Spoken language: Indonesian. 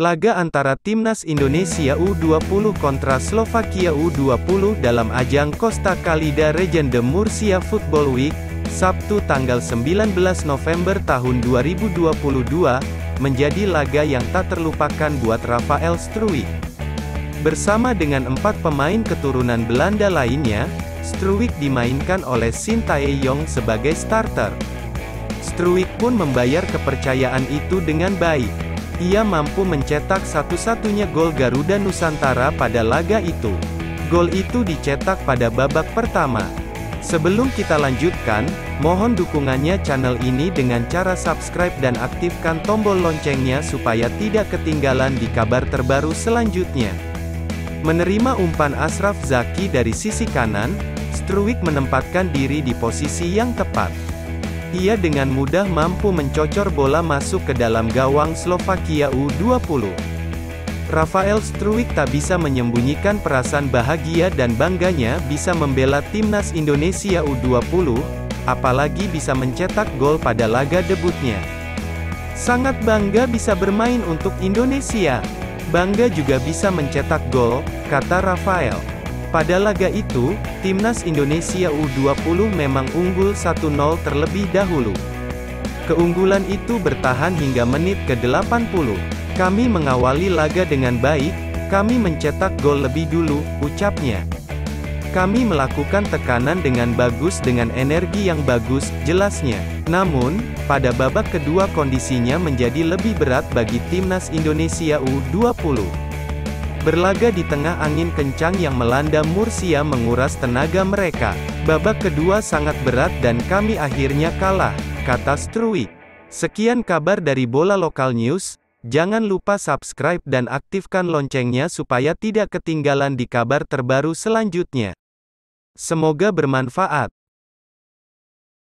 Laga antara Timnas Indonesia U20 kontra Slovakia U20 dalam ajang Costa Calida Regende Murcia Football Week, Sabtu tanggal 19 November tahun 2022, menjadi laga yang tak terlupakan buat Rafael Struijk. Bersama dengan 4 pemain keturunan Belanda lainnya, Struijk dimainkan oleh Sintayong sebagai starter. Struijk pun membayar kepercayaan itu dengan baik. Ia mampu mencetak satu-satunya gol Garuda Nusantara pada laga itu. Gol itu dicetak pada babak pertama. Sebelum kita lanjutkan, mohon dukungannya channel ini dengan cara subscribe dan aktifkan tombol loncengnya supaya tidak ketinggalan di kabar terbaru selanjutnya. Menerima umpan Achraf Zaki dari sisi kanan, Struijk menempatkan diri di posisi yang tepat. Ia dengan mudah mampu mencocor bola masuk ke dalam gawang Slovakia U20. Rafael Struijk tak bisa menyembunyikan perasaan bahagia dan bangganya bisa membela Timnas Indonesia U20, apalagi bisa mencetak gol pada laga debutnya. Sangat bangga bisa bermain untuk Indonesia. Bangga juga bisa mencetak gol, kata Rafael. Pada laga itu, Timnas Indonesia U20 memang unggul 1-0 terlebih dahulu. Keunggulan itu bertahan hingga menit ke-80. Kami mengawali laga dengan baik, kami mencetak gol lebih dulu, ucapnya. Kami melakukan tekanan dengan bagus dengan energi yang bagus, jelasnya. Namun, pada babak kedua kondisinya menjadi lebih berat bagi Timnas Indonesia U20. Berlaga di tengah angin kencang yang melanda Murcia menguras tenaga mereka. Babak kedua sangat berat dan kami akhirnya kalah, kata Struijk. Sekian kabar dari Bola Lokal News, jangan lupa subscribe dan aktifkan loncengnya supaya tidak ketinggalan di kabar terbaru selanjutnya. Semoga bermanfaat.